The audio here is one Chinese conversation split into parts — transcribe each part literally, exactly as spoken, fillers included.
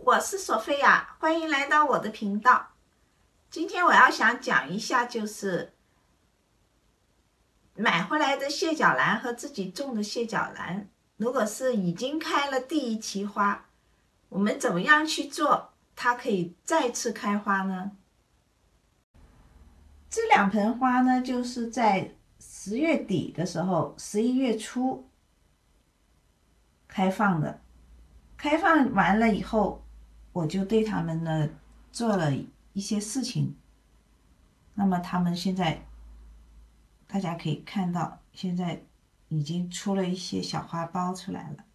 我是索菲亚，欢迎来到我的频道。今天我要想讲一下，就是买回来的蟹脚兰和自己种的蟹脚兰，如果是已经开了第一期花，我们怎么样去做，它可以再次开花呢？这两盆花呢，就是在十月底的时候，十一月初开放的。开放完了以后，我就对他们呢做了一些事情。那么他们现在，大家可以看到，现在已经出了一些小花苞出来了。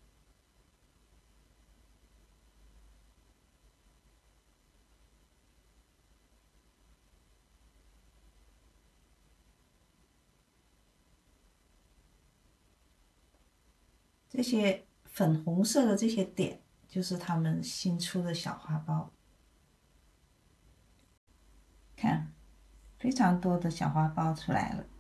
这些粉红色的这些点，就是他们新出的小花苞。看，非常多的小花苞出来了。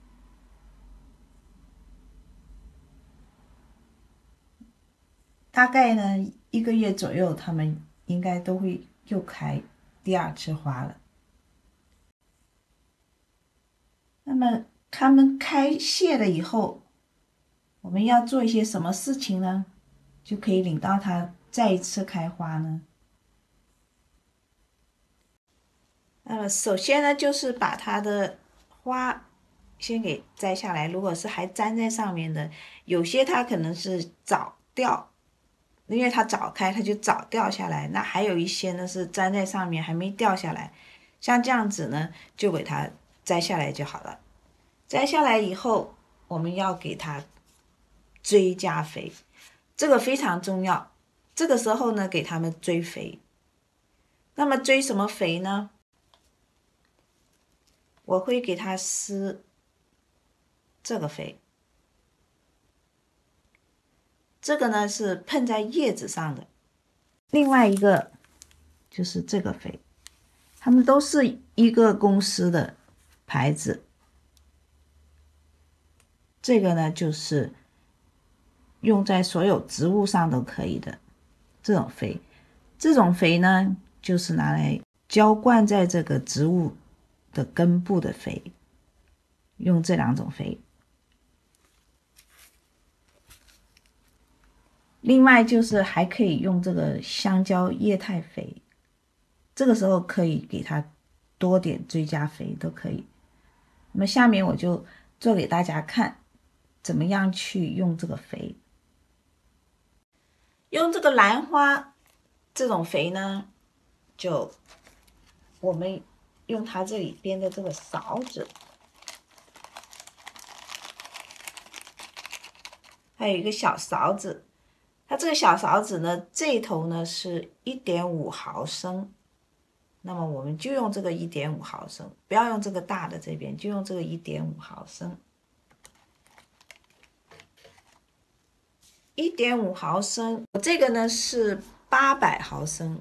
大概呢，一个月左右，他们应该都会又开第二次花了。那么它们开谢了以后，我们要做一些什么事情呢？就可以领到它再一次开花呢？那么首先呢，就是把它的花先给摘下来。如果是还粘在上面的，有些它可能是早掉，因为它早开，它就早掉下来。那还有一些呢是粘在上面还没掉下来，像这样子呢，就给它摘下来就好了。摘下来以后，我们要给它追加肥，这个非常重要。这个时候呢，给它们追肥。那么追什么肥呢？我会给它施这个肥，这个呢是喷在叶子上的。另外一个就是这个肥，它们都是一个公司的牌子。这个呢就是用在所有植物上都可以的这种肥。这种肥呢就是拿来浇灌在这个植物的根部的肥，用这两种肥。另外就是还可以用这个香蕉液态肥，这个时候可以给它多点追加肥都可以。那么下面我就做给大家看，怎么样去用这个肥。用这个兰花这种肥呢，就我们用它这里边的这个勺子，还有一个小勺子，它这个小勺子呢，这头呢是一点五毫升，那么我们就用这个一点五毫升，不要用这个大的这边，就用这个一点五毫升。一点五毫升，我这个呢是八百毫升，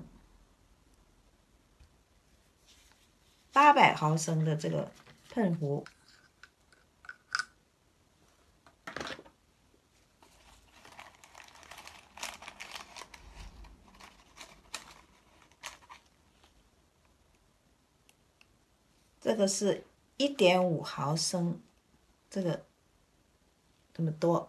八百毫升的这个喷壶。这个是一点五毫升，这个这么多。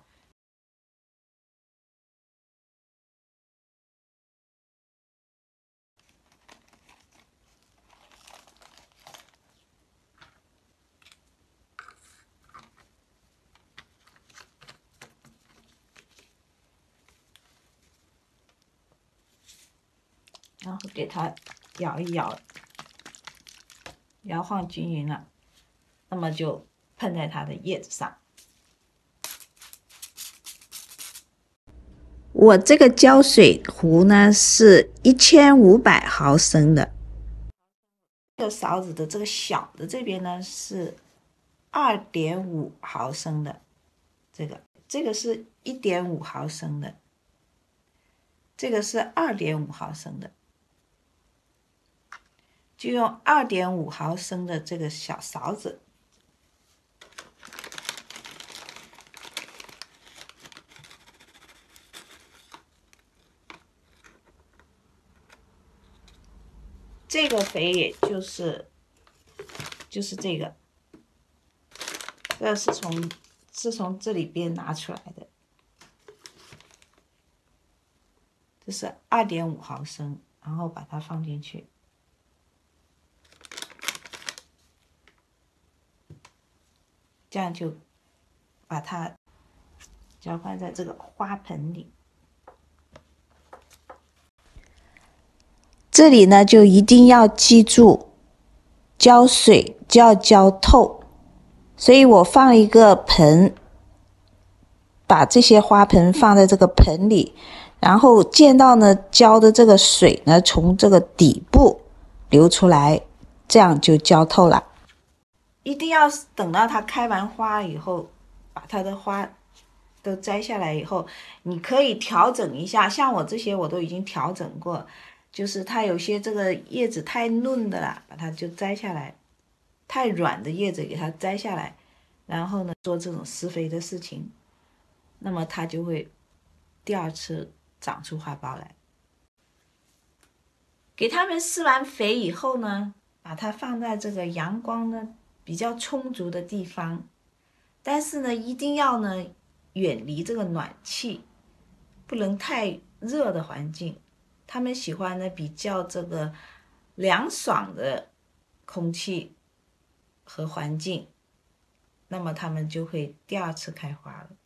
然后给它摇一摇，摇晃均匀了，那么就喷在它的叶子上。我这个浇水壶呢是一千五百毫升的，这个勺子的这个小的这边呢是二点五毫升的，这个这个是一点五毫升的，这个是二点五毫升的。就用二点五毫升的这个小勺子， 这个肥也就是就是这个，这是从是从这里边拿出来的，这是二点五毫升，然后把它放进去。这样就把它浇灌在这个花盆里。这里呢，就一定要记住，浇水就要浇透。所以我放一个盆，把这些花盆放在这个盆里，然后见到呢浇的这个水呢，从这个底部流出来，这样就浇透了。一定要等到它开完花以后，把它的花都摘下来以后，你可以调整一下，像我这些我都已经调整过，就是它有些这个叶子太嫩的了，把它就摘下来，太软的叶子给它摘下来，然后呢做这种施肥的事情，那么它就会第二次长出花苞来。给它们施完肥以后呢，把它放在这个阳光呢比较充足的地方，但是呢，一定要呢远离这个暖气，不能太热的环境。他们喜欢呢比较这个凉爽的空气和环境，那么他们就会第二次开花了。